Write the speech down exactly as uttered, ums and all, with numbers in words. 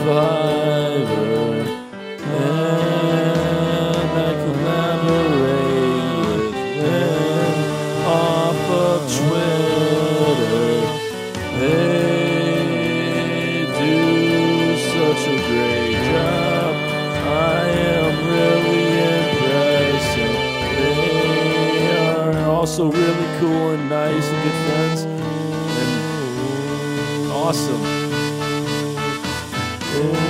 Fiverr, and I collaborate with them off of Twitter. They do such a great job. I am really impressed. And they are also really cool and nice and good friends and awesome.